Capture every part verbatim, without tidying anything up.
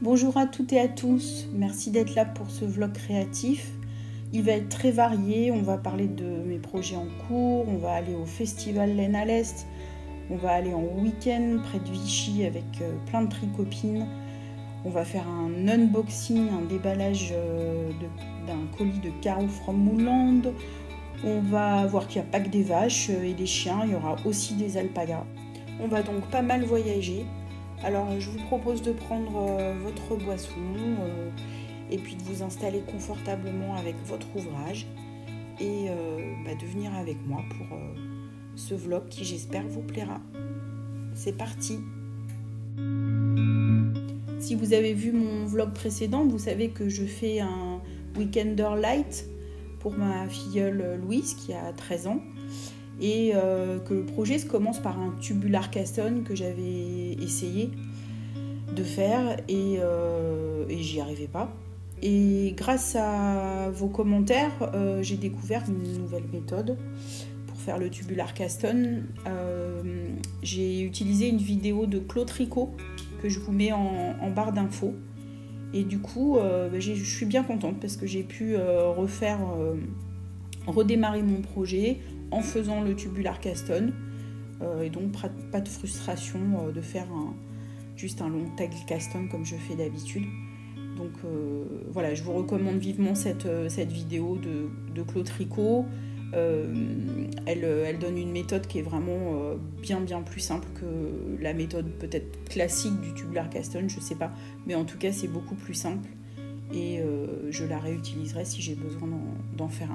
Bonjour à toutes et à tous, merci d'être là pour ce vlog créatif. Il va être très varié, on va parler de mes projets en cours, on va aller au festival Laine à l'Est, on va aller en week-end près de Vichy avec plein de tricopines, on va faire un unboxing, un déballage d'un colis de Caro from Moonland, on va voir qu'il n'y a pas que des vaches et des chiens, il y aura aussi des alpagas. On va donc pas mal voyager. Alors je vous propose de prendre euh, votre boisson euh, et puis de vous installer confortablement avec votre ouvrage et euh, bah, de venir avec moi pour euh, ce vlog qui j'espère vous plaira. C'est parti! Si vous avez vu mon vlog précédent, vous savez que je fais un Weekender Light pour ma filleule Louise qui a treize ans. Et euh, que le projet se commence par un tubular cast-on que j'avais essayé de faire et, euh, et j'y arrivais pas. Et grâce à vos commentaires, euh, j'ai découvert une nouvelle méthode pour faire le tubular cast-on. Euh, j'ai utilisé une vidéo de Claude Tricot que je vous mets en, en barre d'infos. Et du coup, euh, bah, je suis bien contente parce que j'ai pu euh, refaire, euh, redémarrer mon projet en faisant le tubular cast-on euh, et donc pas de frustration euh, de faire un, juste un long tag cast-on comme je fais d'habitude. Donc euh, voilà, je vous recommande vivement cette, cette vidéo de, de Claude Tricot. Euh, elle, elle donne une méthode qui est vraiment euh, bien bien plus simple que la méthode peut-être classique du tubular cast-on, je sais pas, mais en tout cas c'est beaucoup plus simple et euh, je la réutiliserai si j'ai besoin d'en faire un.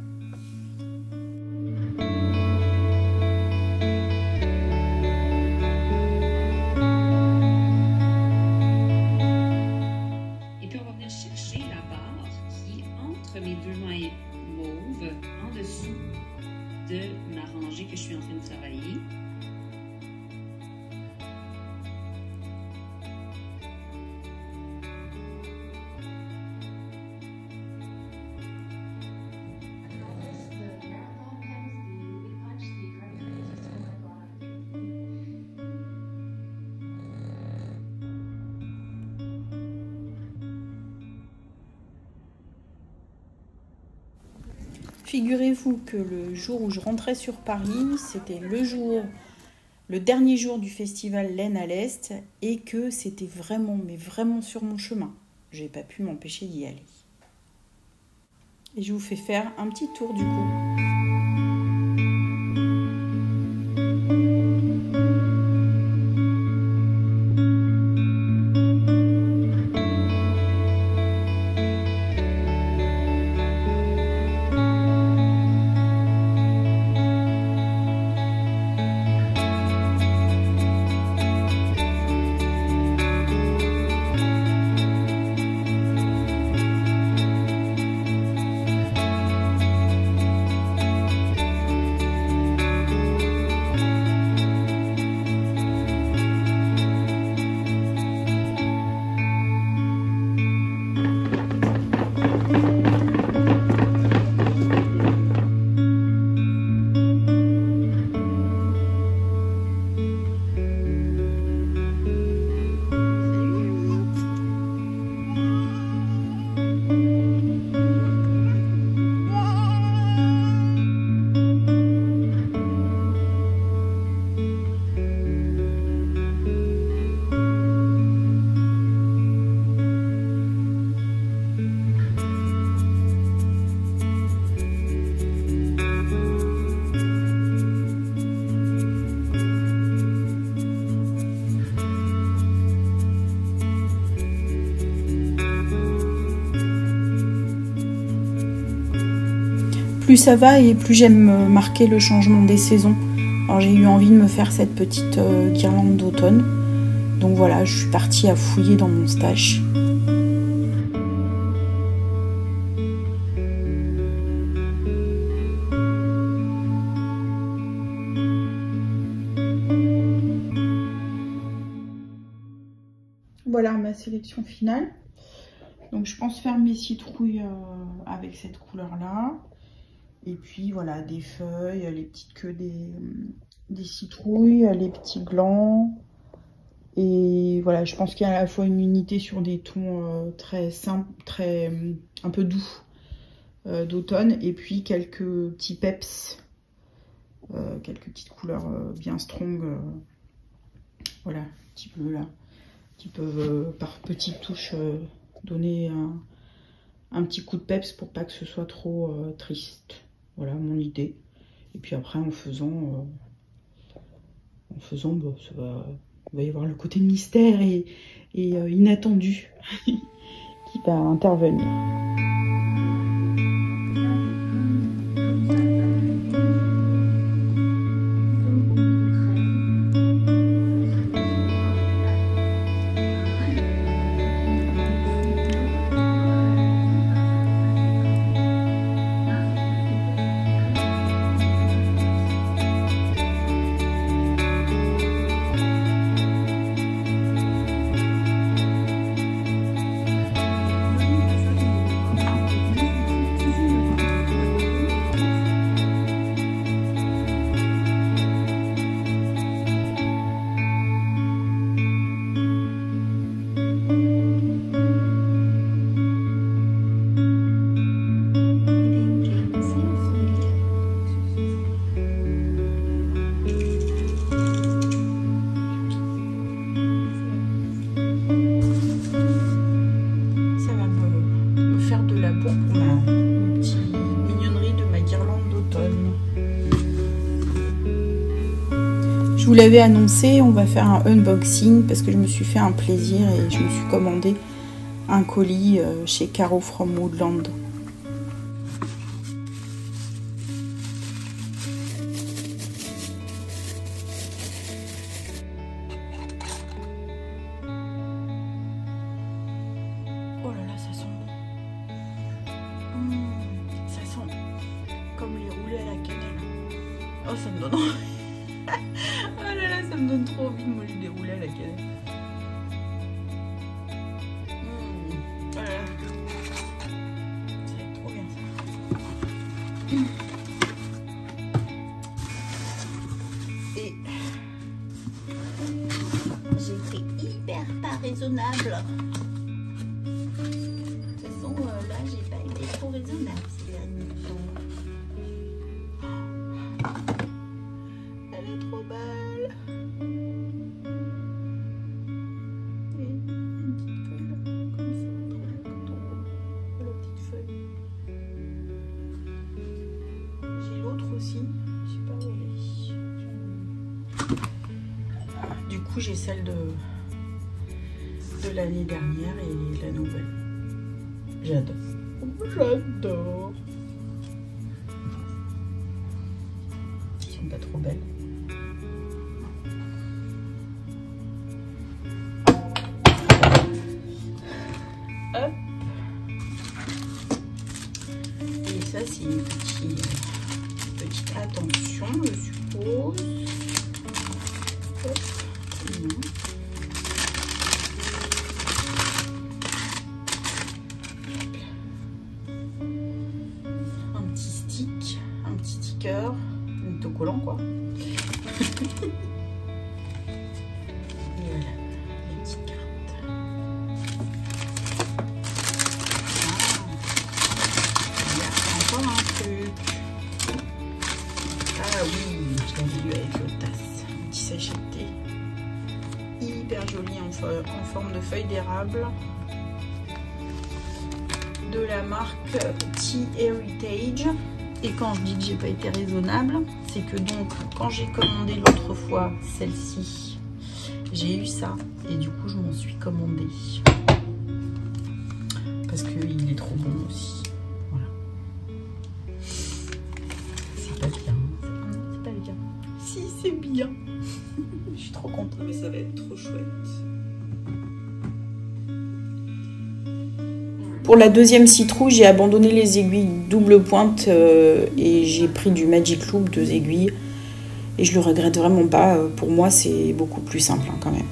De ma rangée que je suis en train de travailler. Figurez-vous que le jour où je rentrais sur Paris, c'était le jour, le dernier jour du festival Laine à l'Est et que c'était vraiment, mais vraiment sur mon chemin. J'ai pas pu m'empêcher d'y aller. Et je vous fais faire un petit tour du coup. Plus ça va et plus j'aime marquer le changement des saisons. Alors j'ai eu envie de me faire cette petite euh, guirlande d'automne. Donc voilà, je suis partie à fouiller dans mon stash. Voilà ma sélection finale. Donc je pense faire mes citrouilles euh, avec cette couleur là. Et puis voilà, des feuilles, les petites queues des, des citrouilles, les petits glands. Et voilà, je pense qu'il y a à la fois une unité sur des tons euh, très simples, très euh, un peu doux euh, d'automne, et puis quelques petits peps, euh, quelques petites couleurs euh, bien strong, euh, voilà, un petit peu là, qui peuvent euh, par petites touches euh, donner un, un petit coup de peps pour pas que ce soit trop euh, triste. Voilà mon idée. Et puis après en faisant, euh, en faisant, bah, ça va. Il va y avoir le côté mystère et, et euh, inattendu qui va intervenir. Je vous l'avais annoncé, on va faire un unboxing parce que je me suis fait un plaisir et je me suis commandé un colis chez Caro from Woodland. Oh là là, ça sent bon. Mmh, ça sent comme les roulés à la cannelle. Oh, ça me donne envie. Oh là là, ça me donne trop envie de manger des roulés à la cannelle. Mmh. Oh là là. Ça va être trop bien ça. Mmh. Et j'ai été hyper pas raisonnable. De toute façon, euh, là, j'ai pas été trop raisonnable ces derniers temps. Elle est trop belle. Et une petite feuille comme ça, quand on voit la petite feuille. J'ai l'autre aussi, je sais pas où elle est. Du coup, j'ai celle de, de l'année dernière et la nouvelle. J'adore. J'adore. Elles sont pas trop belles. Hop. Et ça, c'est une petite, petite attention, je suppose. Hop. Mmh. Un autocollant quoi. Et voilà, les petites cartes. Ah, il y a encore un truc. Ah oui, je l'avais vu avec le tasse. Un petit sachet de thé. Hyper joli en, en forme de feuille d'érable. De la marque Tea Heritage. Et quand je dis que j'ai pas été raisonnable, c'est que donc quand j'ai commandé l'autre fois celle-ci, j'ai eu ça et du coup je m'en suis commandé parce qu'il est trop bon aussi. Voilà. C'est pas bien. C'est pas bien. Si c'est bien. Je suis trop contente. Mais ça va être trop chouette. Pour la deuxième citrouille, j'ai abandonné les aiguilles double pointe euh, et j'ai pris du Magic Loop, deux aiguilles. Et je le regrette vraiment pas. Pour moi, c'est beaucoup plus simple hein, quand même.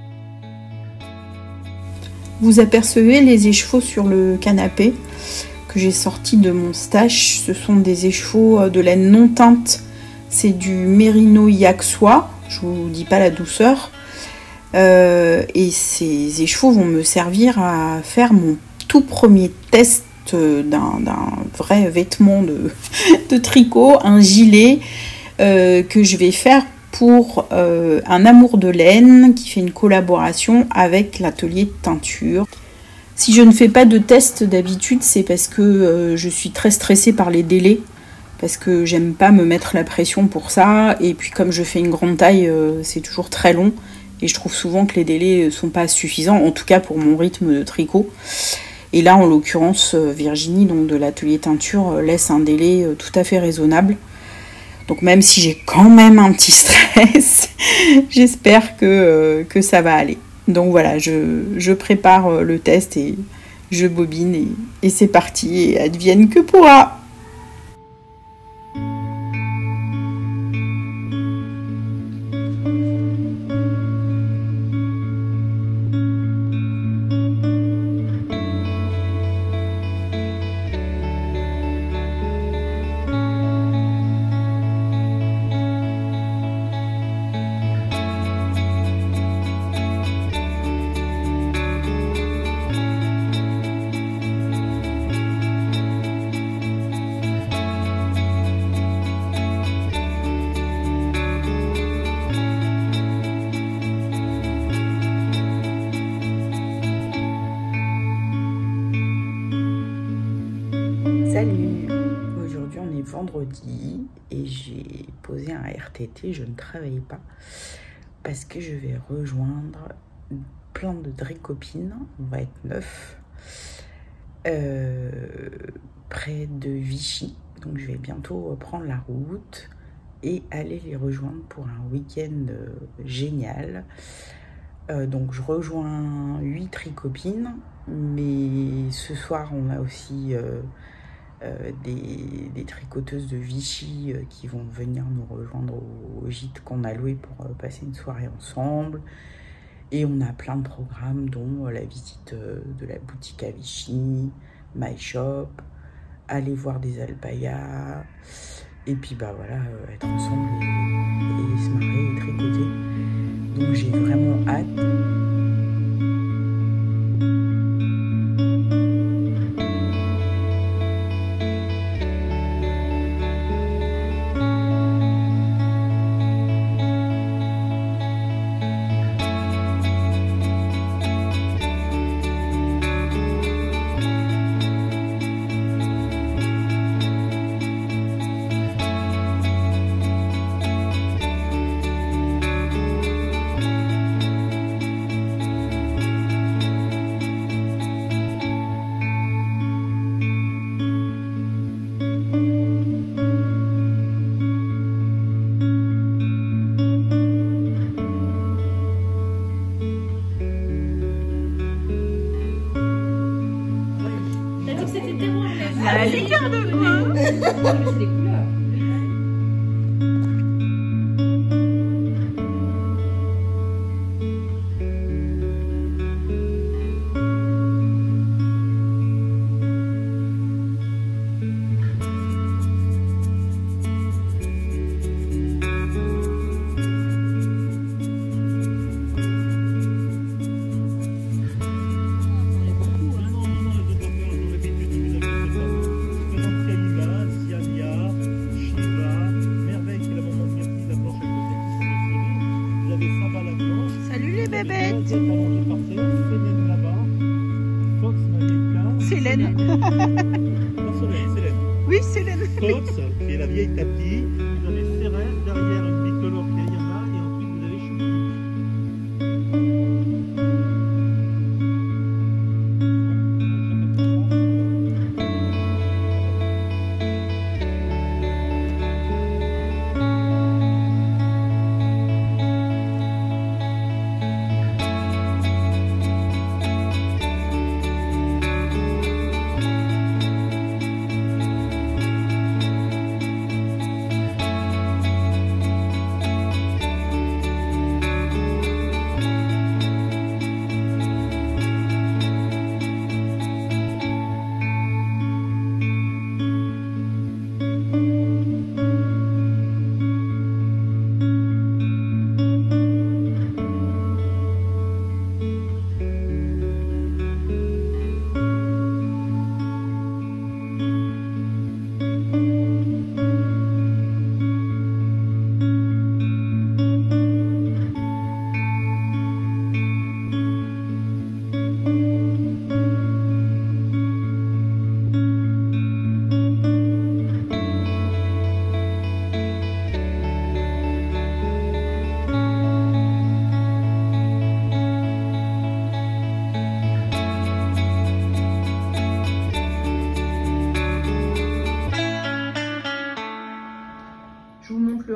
Vous apercevez les écheveaux sur le canapé que que j'ai sortis de mon stash, ce sont des échevaux de laine non teinte. C'est du Merino Yak Soie, je vous dis pas la douceur. Euh, et ces échevaux vont me servir à faire mon tout premier test d'un vrai vêtement de, de tricot, un gilet euh, que je vais faire pour euh, un amour de laine qui fait une collaboration avec l'atelier de teinture. Si je ne fais pas de test d'habitude, c'est parce que euh, je suis très stressée par les délais, parce que j'aime pas me mettre la pression pour ça, et puis comme je fais une grande taille, euh, c'est toujours très long, et je trouve souvent que les délais sont pas suffisants, en tout cas pour mon rythme de tricot. Et là, en l'occurrence, Virginie, donc de l'atelier teinture, laisse un délai tout à fait raisonnable. Donc même si j'ai quand même un petit stress, j'espère que, que ça va aller. Donc voilà, je, je prépare le test et je bobine et, et c'est parti, et advienne que pourra. Salut, aujourd'hui on est vendredi et j'ai posé un R T T, je ne travaille pas parce que je vais rejoindre plein de dricopines, on va être neuf, euh, près de Vichy, donc je vais bientôt prendre la route et aller les rejoindre pour un week-end génial. Euh, donc je rejoins huit tricopines, mais ce soir on a aussi euh, euh, des, des tricoteuses de Vichy euh, qui vont venir nous rejoindre au, au gîte qu'on a loué pour euh, passer une soirée ensemble. Et on a plein de programmes, dont euh, la visite euh, de la boutique à Vichy, My Shop, aller voir des alpayas, et puis bah voilà, euh, être ensemble et, et se marrer et tricoter. Donc j'ai vraiment hâte. Regarde-moi. Célène. Oui, Célène. Fox, qui est la vieille tapis. Vous avez Cérès, derrière une bicolore qui est là, et ensuite vous avez Choupi.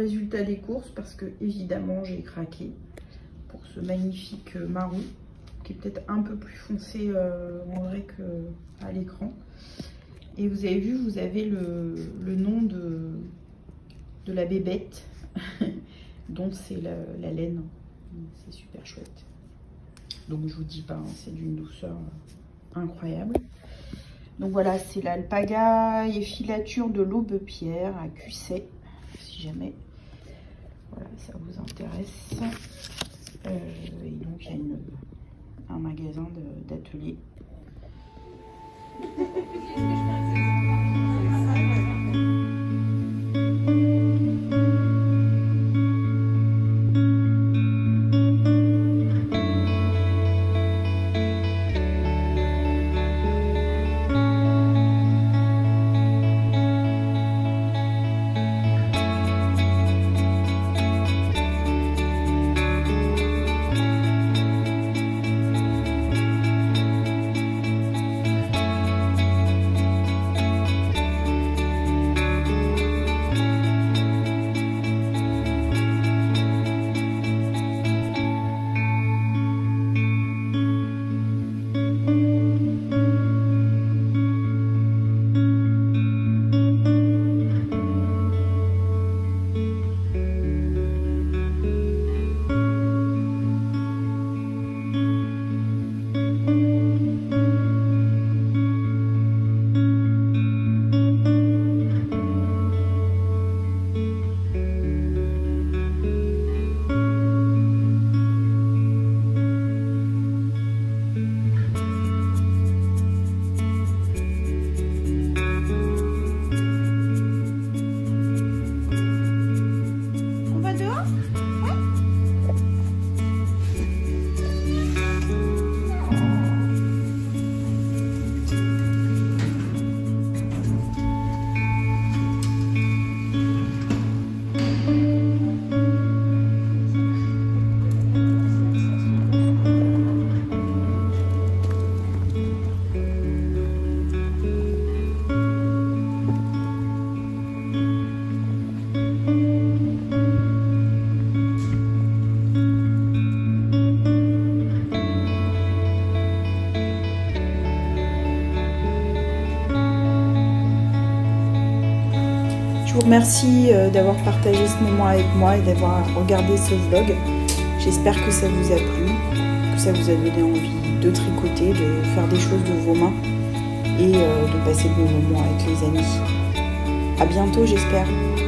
résultat des courses parce que évidemment j'ai craqué pour ce magnifique marron qui est peut-être un peu plus foncé euh, en vrai qu'à l'écran. Et vous avez vu, vous avez le, le nom de, de la bébête dont c'est la, la laine. C'est super chouette. Donc je vous dis pas, hein, c'est d'une douceur incroyable. Donc voilà, c'est l'alpaga et filature de l'Aubepierre à Cussey, si jamais voilà, ça vous intéresse. Euh, et donc il y a une, un magasin d'atelier. Je vous remercie d'avoir partagé ce moment avec moi et d'avoir regardé ce vlog. J'espère que ça vous a plu, que ça vous a donné envie de tricoter, de faire des choses de vos mains et de passer de bons moments avec les amis. À bientôt, j'espère.